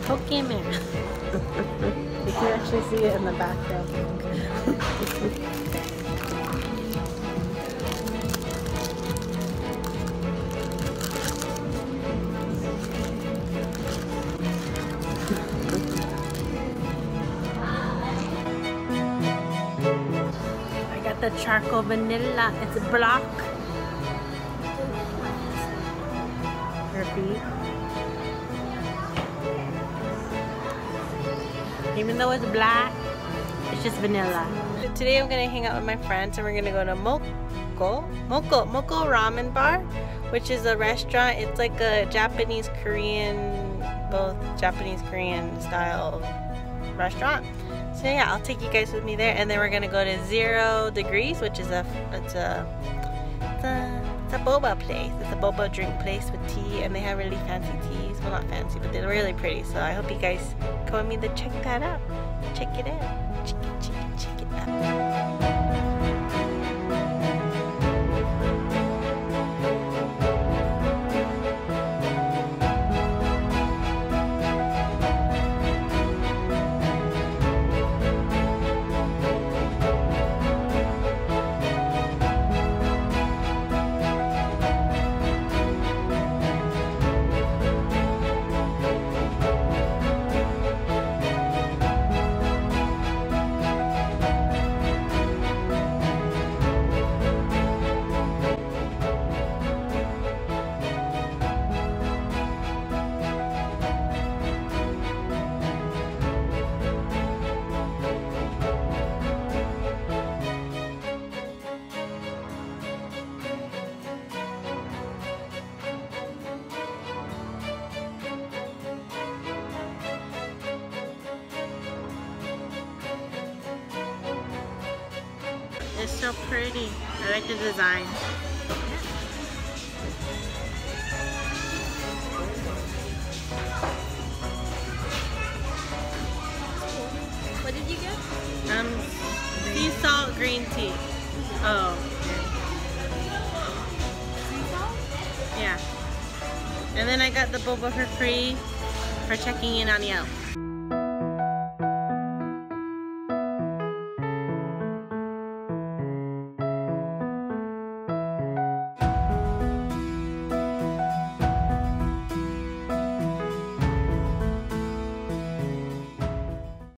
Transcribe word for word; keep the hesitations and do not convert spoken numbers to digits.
Pokemon. You can actually see it in the background. I got the charcoal vanilla. It's a block. Her feet. Even though it's black, it's just vanilla. Today I'm gonna hang out with my friends and we're gonna go to Moko, Moko, Moko Ramen Bar, which is a restaurant. It's like a Japanese Korean, both Japanese Korean style restaurant. So yeah, I'll take you guys with me there, and then we're gonna go to Zero Degrees, which is a, it's a, it's a, it's a boba place. It's a boba drink place with tea, and they have really fancy teas. Well, not fancy, but they're really pretty. So I hope you guys come with me to check that out. Check it out. Check it, check it, check it out. It's so pretty. I like the design. What did you get? Um, sea salt green tea. Oh. Sea salt? Yeah. And then I got the boba for free for checking in on Yelp.